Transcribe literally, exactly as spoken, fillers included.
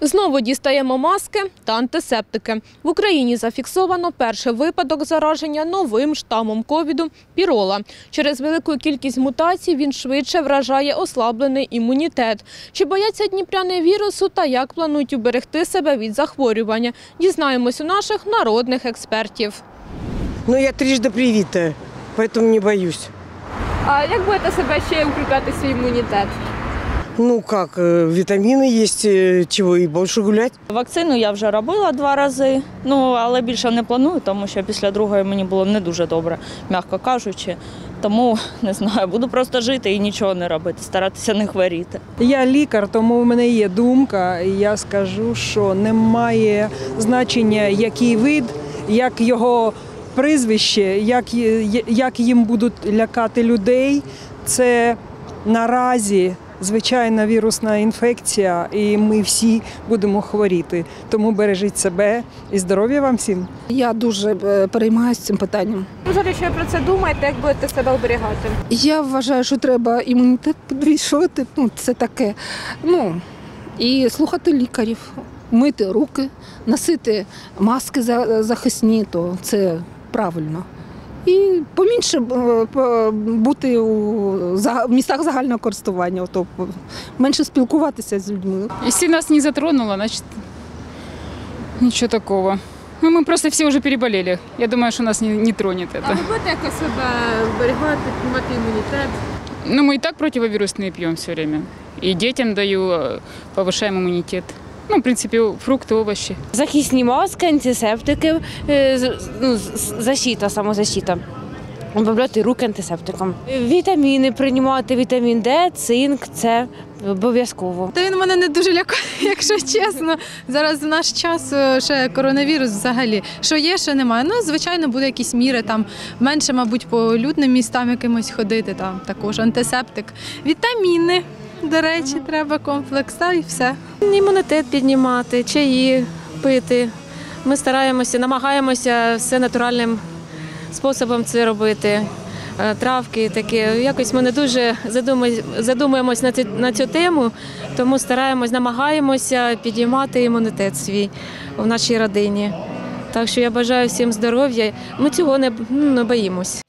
Знову дістаємо маски та антисептики. В Україні зафіксовано перший випадок зараження новим штамом ковіду – пірола. Через велику кількість мутацій він швидше вражає ослаблений імунітет. Чи бояться дніпряни вірусу та як планують уберегти себе від захворювання? Дізнаємось у наших народних експертів. Ну, я трижды привита, поэтому не боюсь. А як будете себе ще укріпляти свій імунітет? Ну как, э, витамины есть, э, чего и больше гулять. Вакцину я вже робила два рази, ну, але більше не планую, тому що після другої мені було не дуже добре, м'яко кажучи. Тому, не знаю, буду просто жити і нічого не робити, старатися не хворіти. Я лікар, тому в мене є думка, і я скажу, що немає значення, який вид, як його прізвище, як, як їм будуть лякати людей. Це наразі звичайна вірусна інфекція, і ми всі будемо хворіти. Тому бережіть себе і здоров'я вам всім. Я дуже переймаюся цим питанням. Взагалі, що ви про це думаєте, як будете себе оберігати? Я вважаю, що треба імунітет підвищувати, ну, це таке. Ну, і слухати лікарів, мити руки, носити маски захисні, то це правильно. І поменше бути у містах загального користування, то менше спілкуватися з людьми. Если нас не затронуло, значит, ничего такого. Ну, мы просто все уже переболели. Я думаю, что нас не, не тронет это. А ви будете якось себе оберігати, піднімати імунітет? Ну, мы и так противовирусные пьем все время. И детям даю, повышаем иммунитет. Ну, в принципе, фрукти, овочі. Захисні маски, антисептики, ну, защита, самозащита. Обробляти руки антисептиком. Вітаміни приймати, вітамін Д, цинк, це обов'язково. Та він мене не дуже лякає, якщо чесно. Зараз в наш час ще коронавірус взагалі. Що є, що немає. Ну, звичайно, буде якісь міри, там менше, мабуть, по людним містам якимось ходити, там також антисептик. Вітаміни, до речі, треба комплекс, та і все. Імунітет піднімати, чаї пити. Ми стараємося, намагаємося все натуральним способом це робити. Травки такі. Якось ми не дуже задумуємось на цю, на цю тему, тому стараємось, намагаємося підіймати імунітет свій в нашій родині. Так що я бажаю всім здоров'я. Ми цього не, не боїмось.